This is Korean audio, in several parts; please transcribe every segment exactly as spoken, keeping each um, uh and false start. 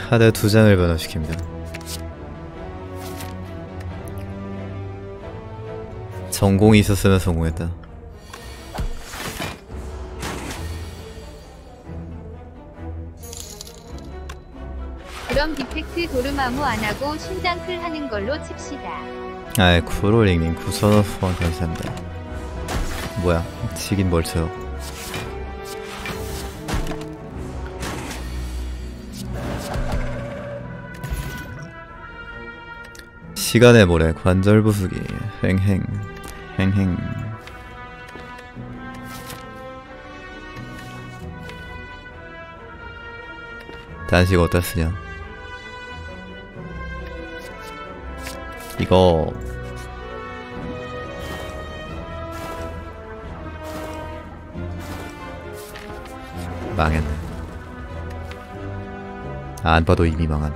카드 두 장을 변화시킵니다. 전공이 있었으면 성공했다. 그럼 디펙트 도르마무 안하고 심장클 하는 걸로 칩시다. 아이 쿠로링님 구천 원 후원 감사합니다. 뭐야 치긴 뭘 쳐요. 시간의 모래 관절 부수기 횡행 횡행. 단식 어디다 쓰냐. 이거 망했네. 아, 안 봐도 이미 망한.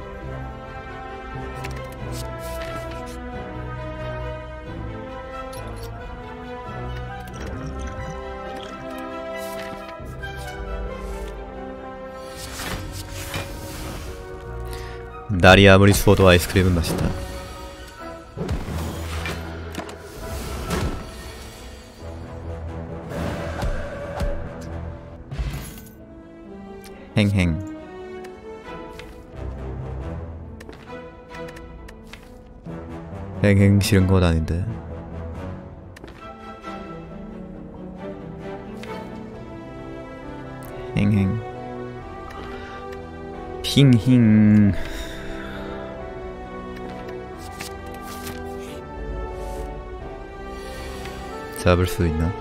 날이 아무리 추워도 아이스크림은 맛있다. 행행. 행행 싫은 건 아닌데. 행행. 핑힝. 잡을 수 있나?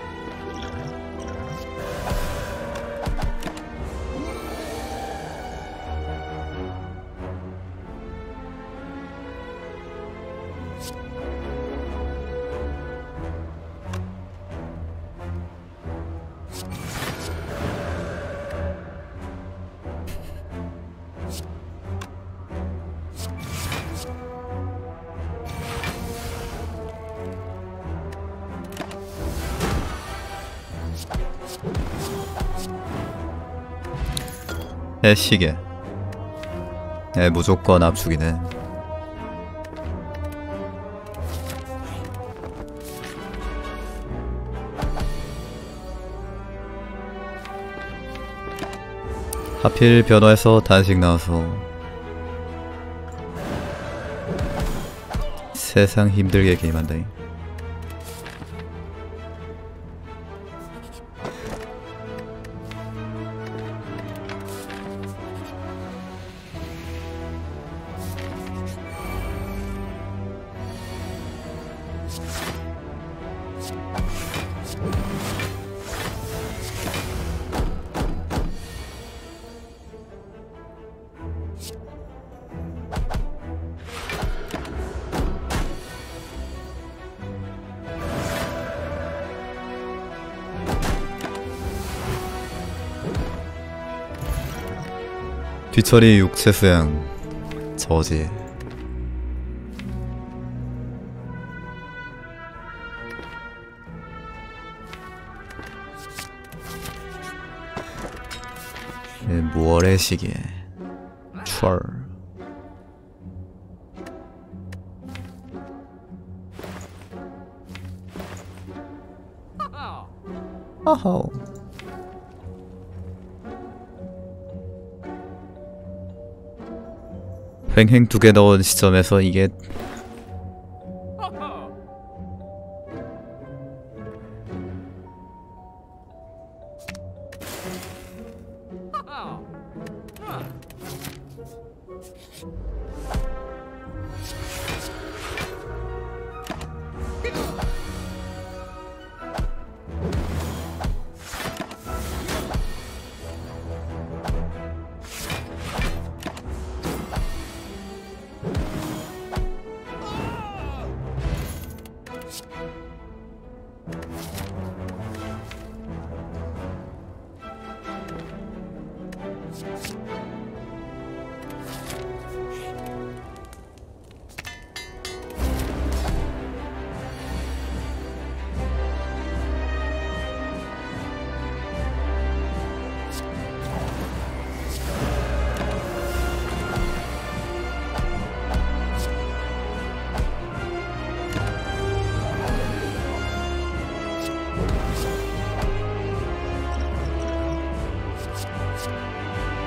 애시계. 애 무조건 압축이네. 하필 변화해서 단식 나와서 세상 힘들게 게임한다잉. 뒤처리 육체 수양 저지. 모래시계 철. 어허. 횡행 두 개 넣은 시점에서 이게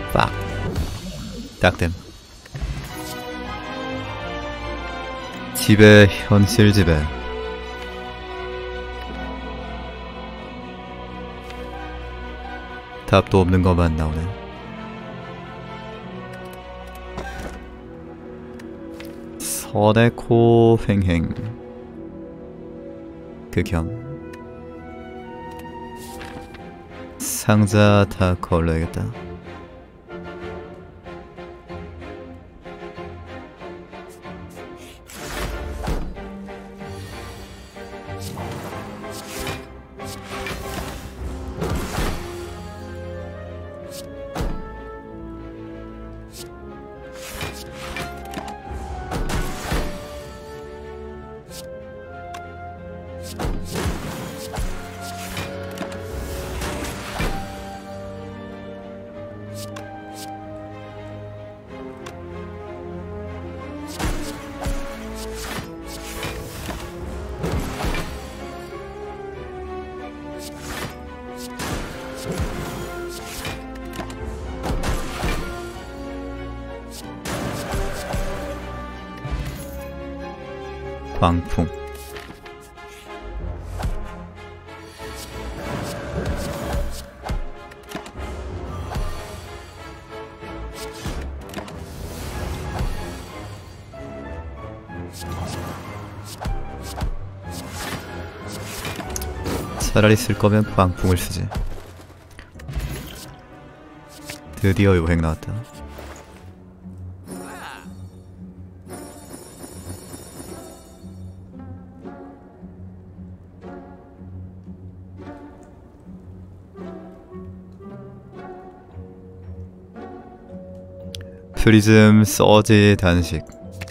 빡. 딱됨. 집에 현실 집에 답도 없는 것만 나오네. 선의코 횡행 극혐. 상자 다 걸러야겠다. 광풍. 차라리 쓸 거면 광풍을 쓰지. 드디어 요행 나왔다. 프리즘 서지 단식.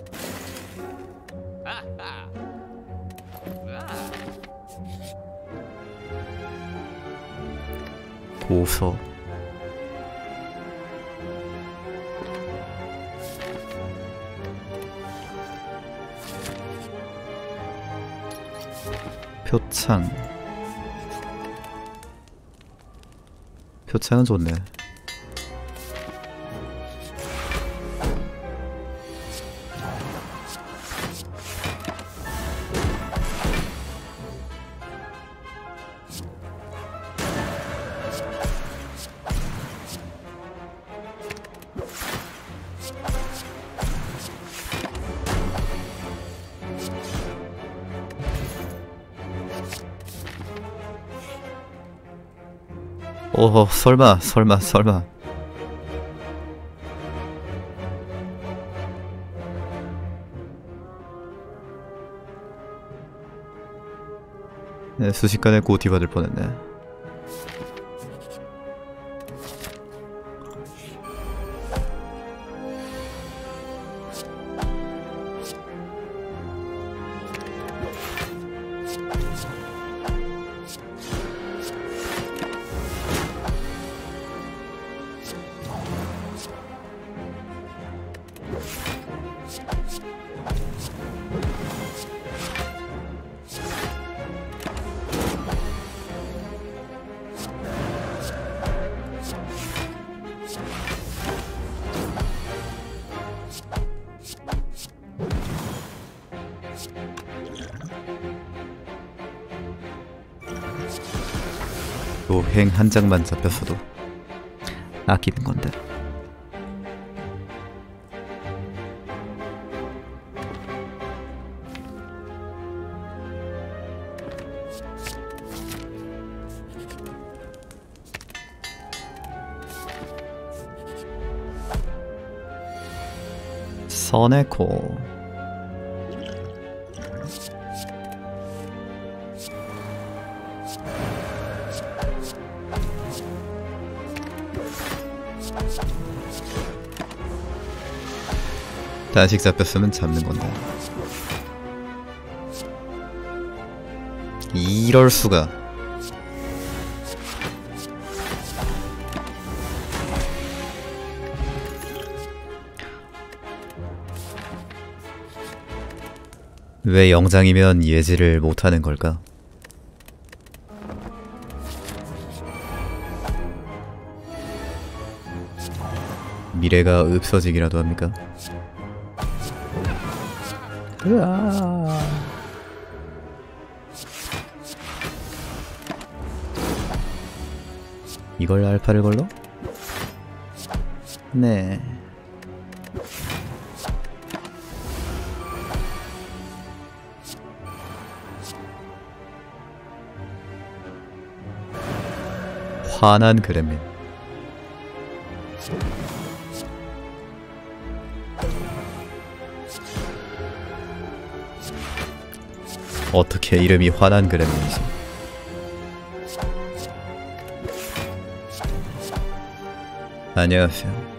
고서. 표창. 표창은 좋네. 오호, 설마 설마 설마. 네, 순식간에 고티 받을 뻔했네. 요행 한 장만 잡혔어도 아끼는 건데. 선의코. 단식 잡혔으면 잡는 건데. 이럴 수가. 왜 영장이면 예지를 못하는 걸까? 미래가 없어지기라도 합니까? 으아. 이걸 알파를 걸러? 네. 화난 그렘린. 어떻게 이름이 화난 그렘린이지? 안녕하세요.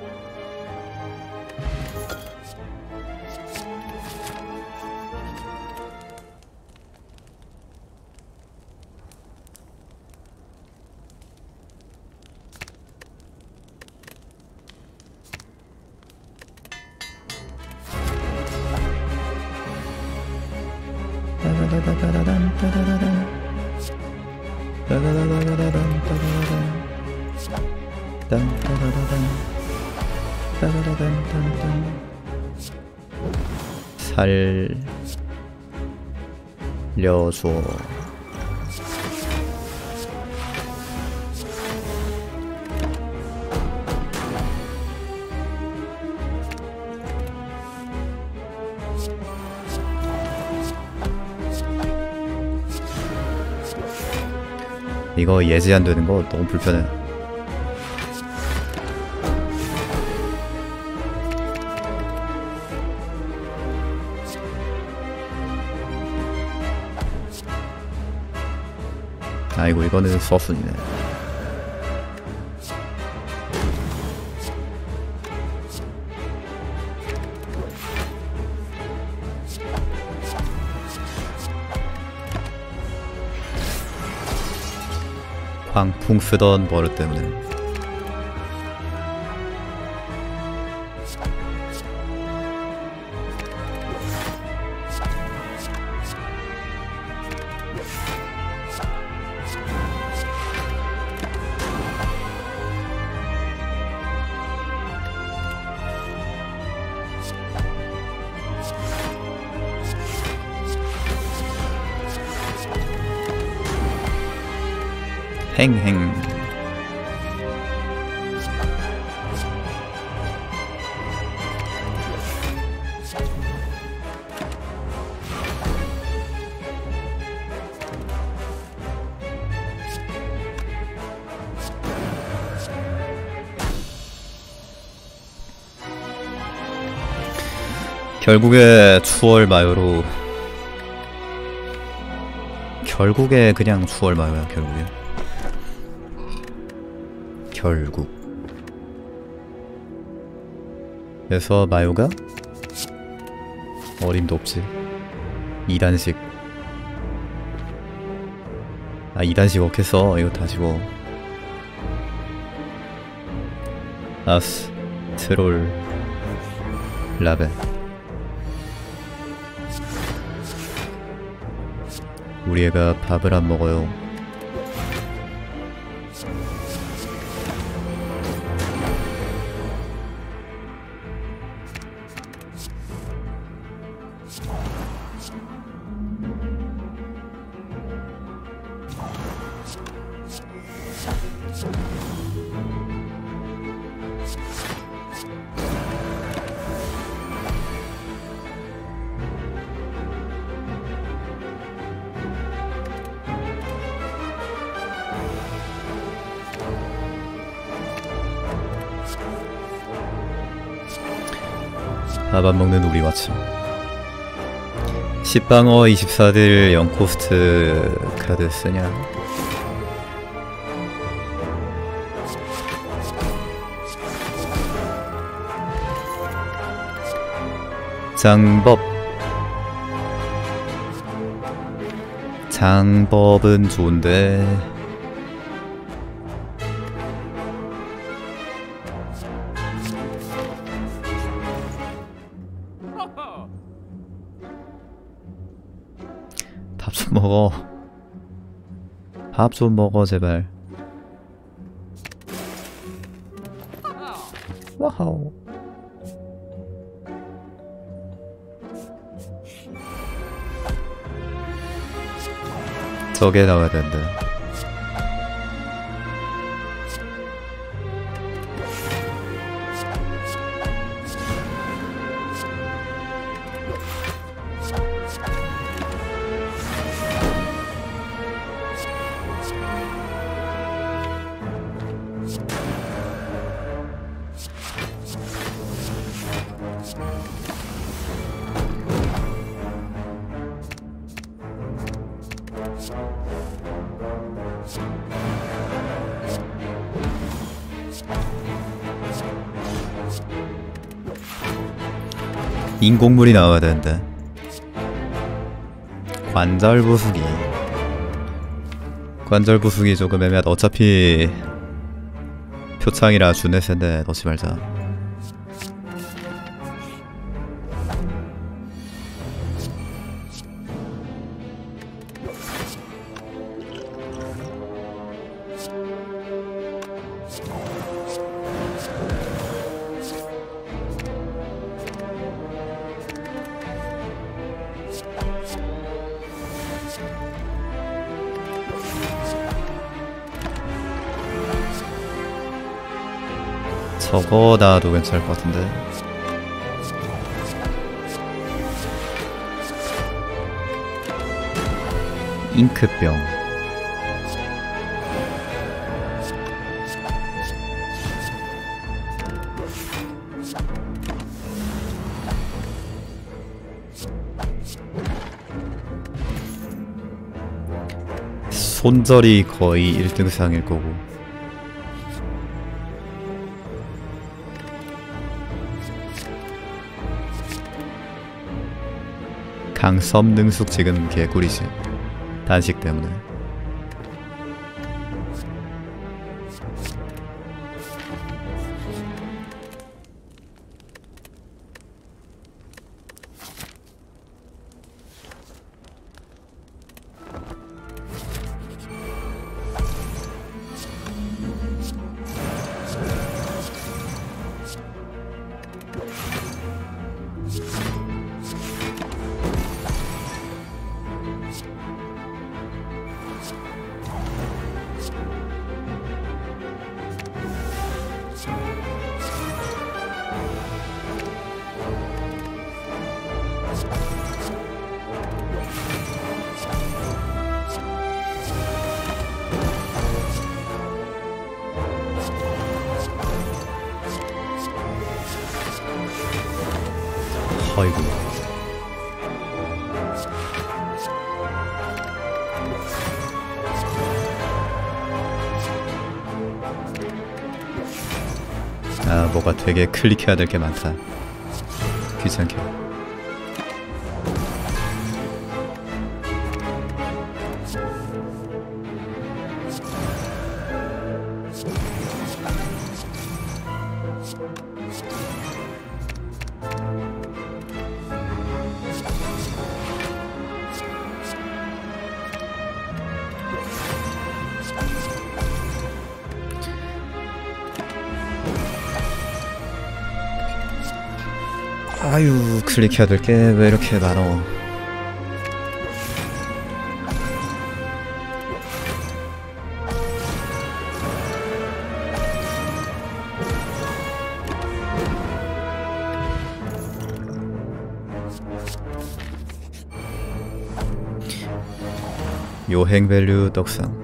살려줘. 이거 예지 안 되는 거 너무 불편해. 아이고 이거는 서순이네. 광풍 쓰던 버릇 때문에. 행행. 결국에 추월 마요로. 결국에 그냥 추월 마요야 결국에. 결국. 그래서 마요가 어림도 없지. 이 단식. 아 이 단식 어겠어. 이거 다 지워. 아스 트롤 라벤. 우리 애가 밥을 안 먹어요. 밥 안 먹는 우리 왓츠. 십방어 이십사 딜 영 코스트 카드 쓰냐? 장법. 장법은 좋은데 밥 좀 먹어. 밥 좀 먹어 제발. 와하. 하오. 저게 나와야 되는데. 인공물이 나와야 되는데. 관절 부수기. 관절 부수기 조금 애매하다. 어차피 표창이라 주네 센데 넣지 말자. 저거 나도 괜찮을 것 같은데. 잉크병. 손절이 거의 일 등 상일 거고. 강섬 능숙 지금 개꿀이지. 단식 때문에. 아이고. 아, 뭐가 되게 클릭해야 될 게 많다. 귀찮게. 아유, 클릭해야 될 게 왜 이렇게 많어. 요행 밸류 떡상.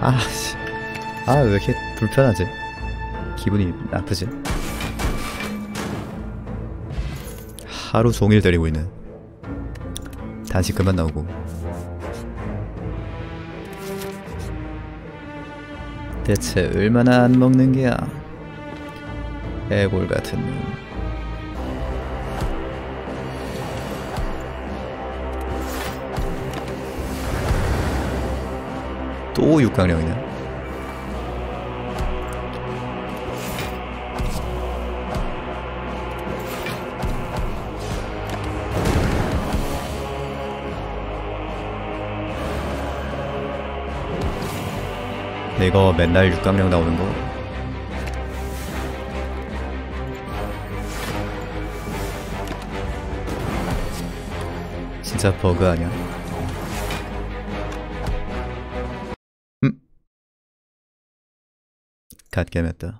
아씨, 아 왜 이렇게 불편하지? 기분이 나쁘지? 하루 종일 데리고 있는. 다시 그만 나오고. 대체 얼마나 안 먹는 게야? 애골 같은 놈. 또 육강령이냐? 이거 맨날 육강령 나오는 거 진짜 버그 아니야? 음? 갓겜했다.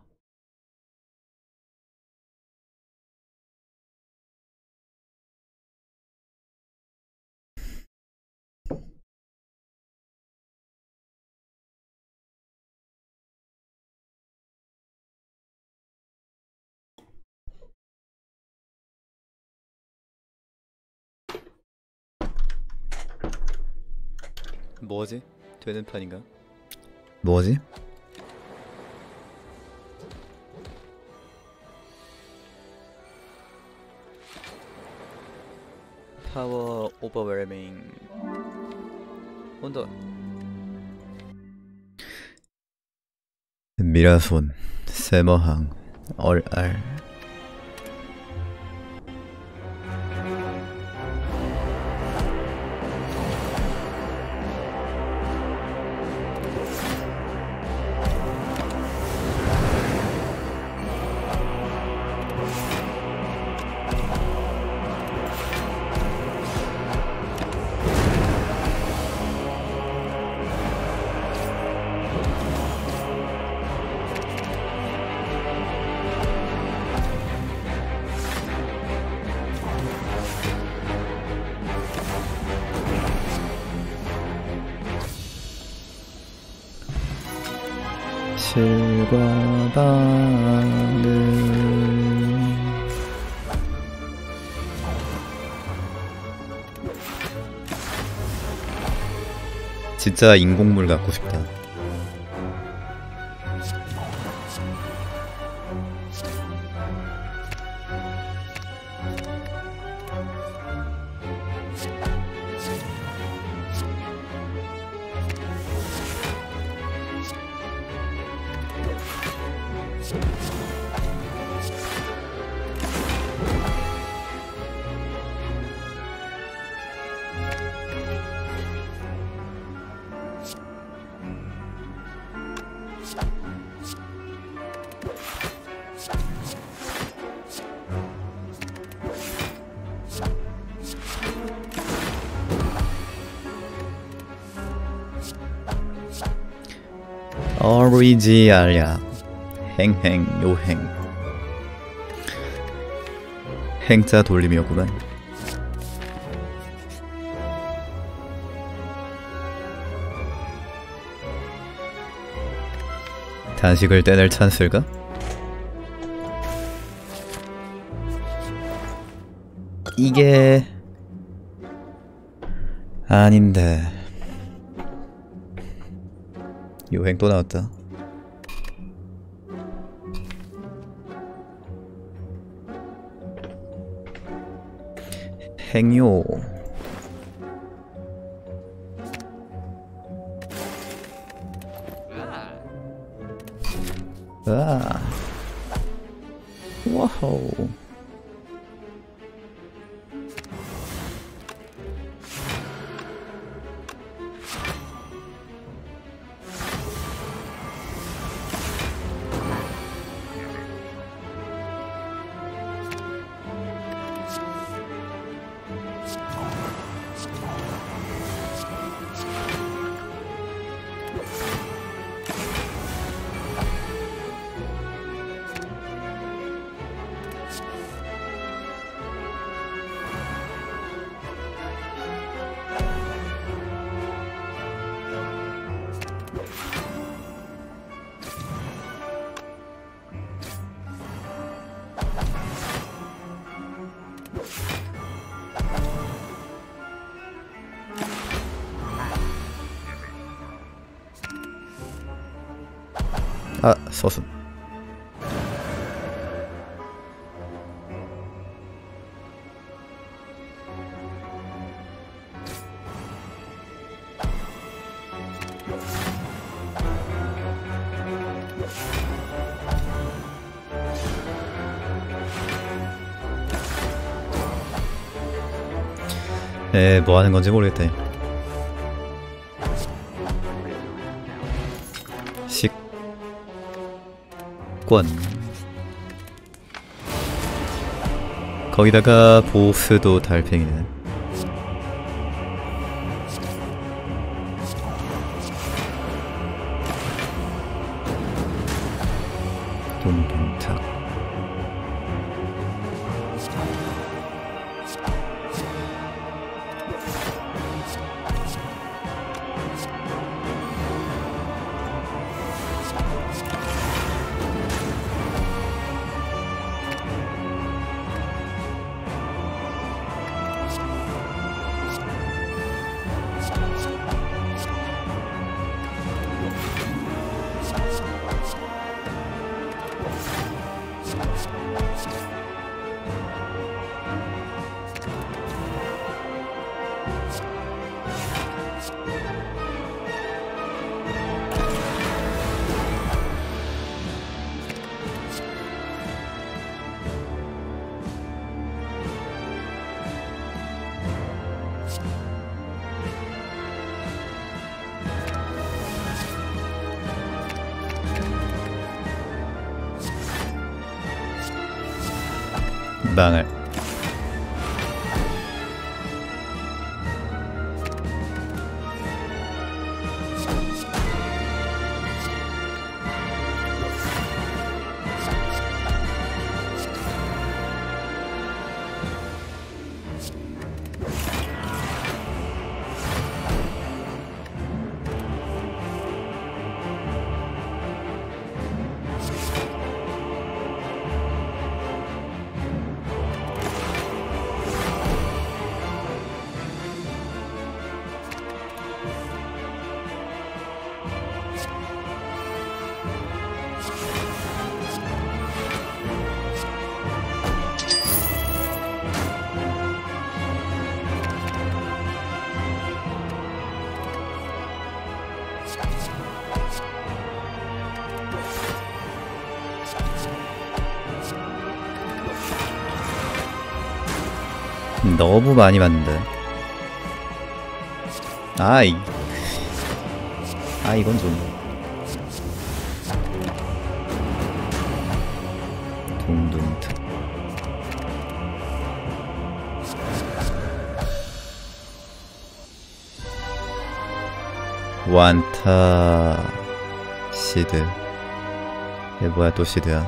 뭐지? 되는 편인가? 뭐지? 파워 오버웰밍 온도 미라손 세머항 얼알 실과 바늘 진짜 인공물 갖고 싶다. 오리지알약 행행 요행 행자 돌림이었구만. 단식을 떼낼 찬스일까? 이게 아닌데. 요행 또 나왔다. 행요 아 와호 아, 서순. 에, 뭐 하는 건지 모르겠다. 식권. 거기다가 보스도 달팽이네. 동동탁. 망할. 너무 많이 맞는데. 아이. 아, 이건 좀. 동동특. 완타 시드. 얘 뭐야, 또 시드야.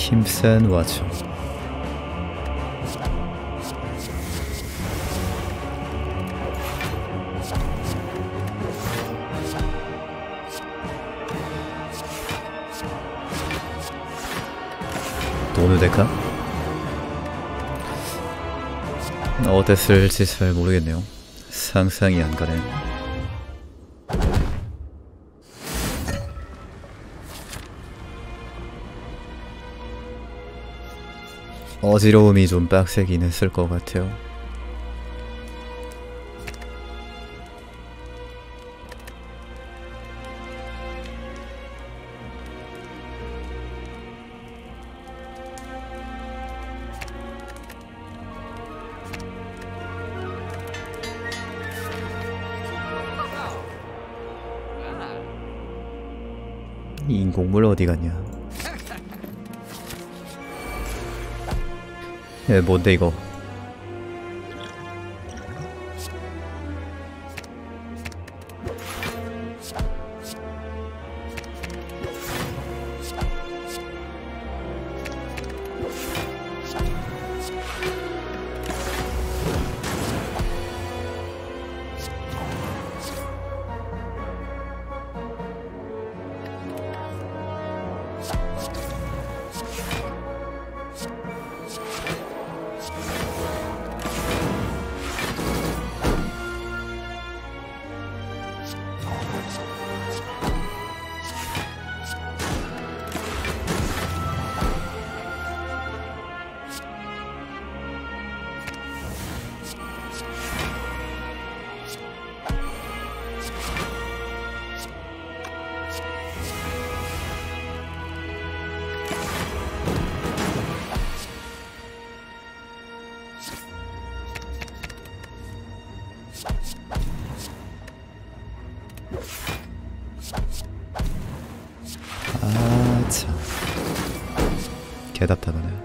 힘센 와죠. 도누데카? 어디 쓸지 잘 모르겠네요. 상상이 안 가네. 어지러움이 좀 빡세긴 했을 것 같아요. 이 인공물 어디 갔냐? 예, 뭔데 이거? 아, 참. 개답답하네.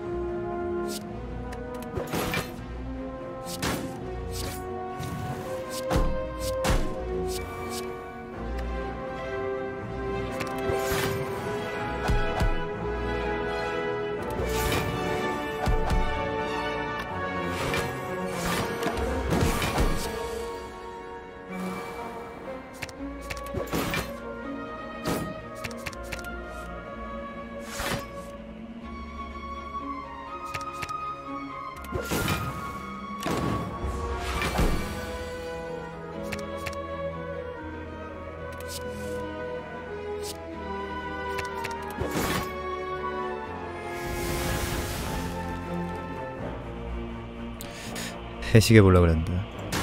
해시계 보려고 그랬는데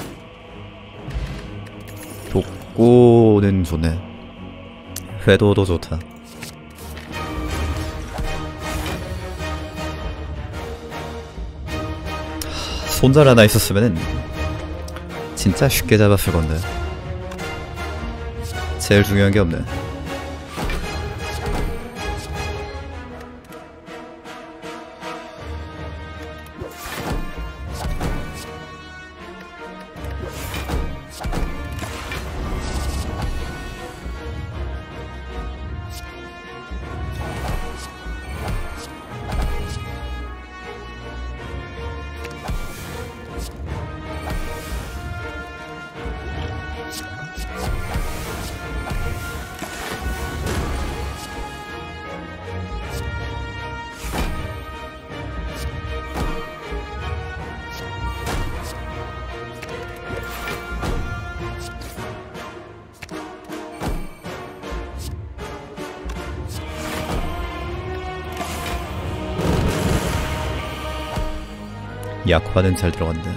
독고는 좋네. 회도도 좋다. 손잘 하나 있었으면 진짜 쉽게 잡았을 건데 제일 중요한 게 없네. 약화는 잘 들어간다.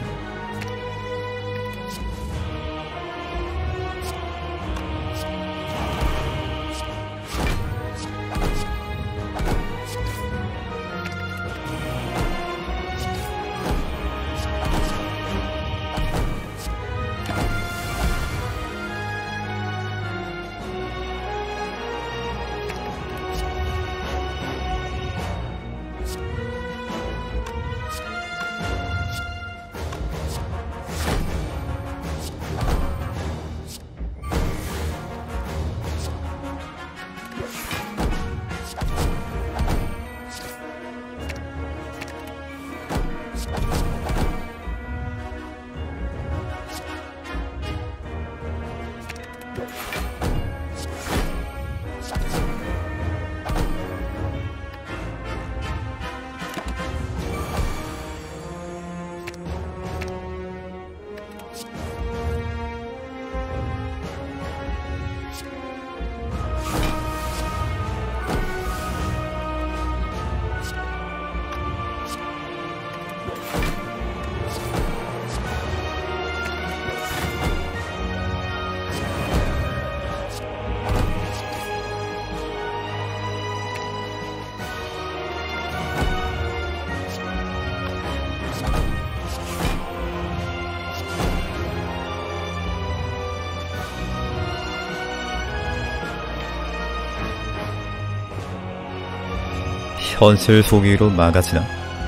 펀치를 쏘기로 막아지나?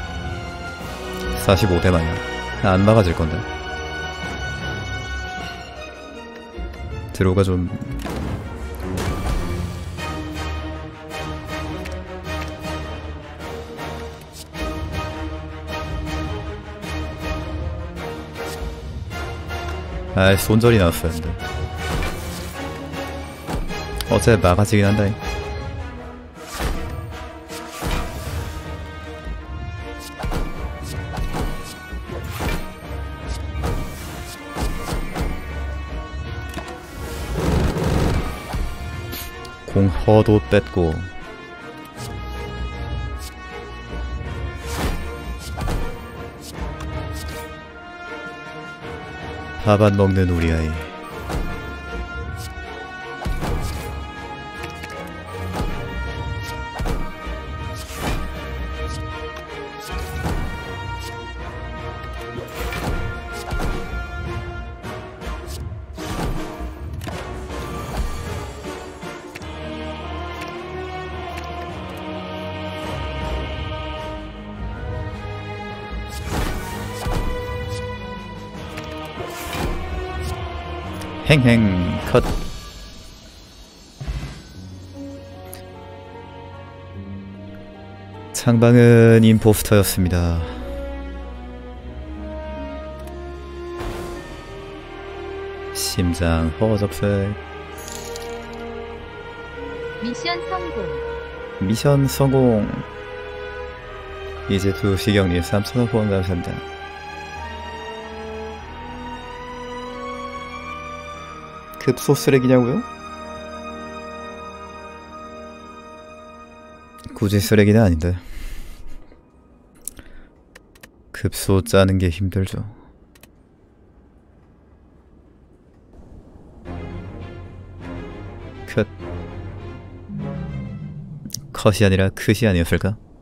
사십오 대 마냥 안 막아질 건데. 드로우가 좀 아이 손절이 나왔어야 했는데. 어째 막아지긴 한다. 공허도 뺐고 밥 안 먹는 우리 아이. 행행 컷. 창방은 임포스터였습니다. 심장 허접색. 미션 성공. 미션 성공. 이제 두 시경님 삼천원 후원 감사합니다. 급소 쓰레기냐고요? 굳이 쓰레기는 아닌데 급소 짜는 게 힘들죠. 컷. 컷이 아니라 컷이 아니었을까?